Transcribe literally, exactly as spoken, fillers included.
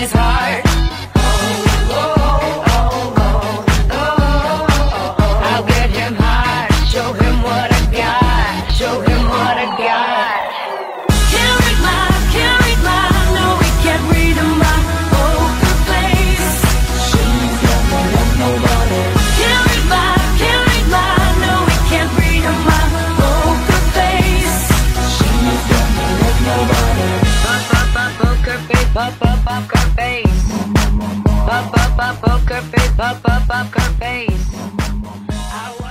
his heart. Oh, oh, oh, oh, oh, oh, oh. I'll get him hard, show him what I got, show him what I got. Can't read my, can't read my, no, we can't read my poker face. She's got no love, nobody. Can't read my, can't read my, no, we can't read my poker face. She's got no love, nobody. Poker face, poker face, poker face, poker face.